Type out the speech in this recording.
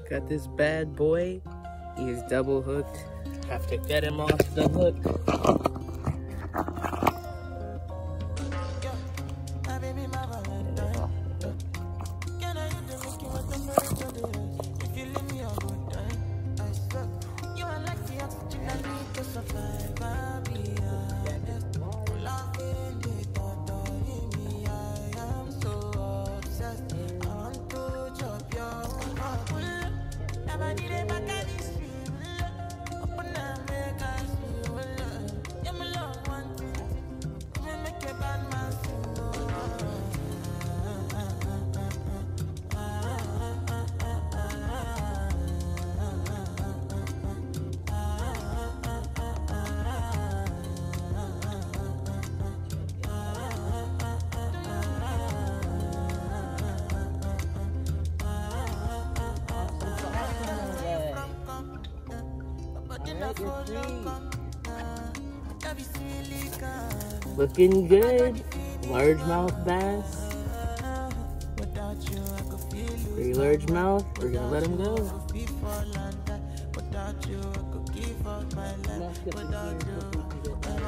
Got this bad boy. He is double hooked. Have to get him off the hook. Looking good. Largemouth bass. Pretty largemouth. We're gonna let him go. Let's get